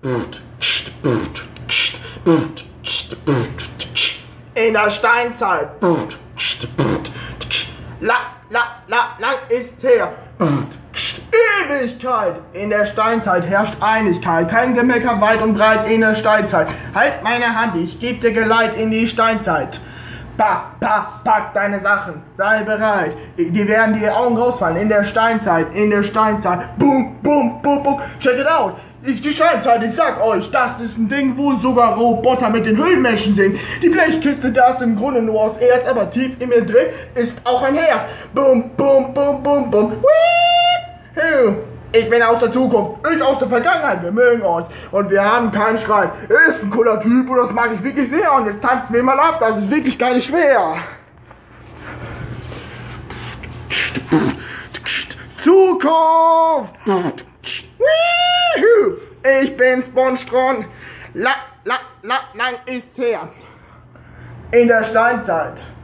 In der Steinzeit. Lang ist's her. Ewigkeit. In der Steinzeit herrscht Einigkeit. Kein Gemecker weit und breit in der Steinzeit. Halt meine Hand, ich geb dir Geleit in die Steinzeit. Pack deine Sachen, sei bereit. Die werden die Augen rausfallen in der Steinzeit, Boom, boom, boom, boom. Check it out. Die Steinzeit, ich sag euch, das ist ein Ding, wo sogar Roboter mit den Höhlenmenschen singen. Die Blechkiste, das im Grunde nur aus Erz, aber tief in mir drin ist auch ein Herd. Boom, boom, boom, boom, boom. Ich bin aus der Zukunft, ich aus der Vergangenheit, wir mögen uns und wir haben keinen Streit. Er ist ein cooler Typ und das mag ich wirklich sehr und jetzt tanzen wir mal ab, das ist wirklich gar nicht schwer. Zukunft! Ich bin Sponstron, lang ist's her. In der Steinzeit.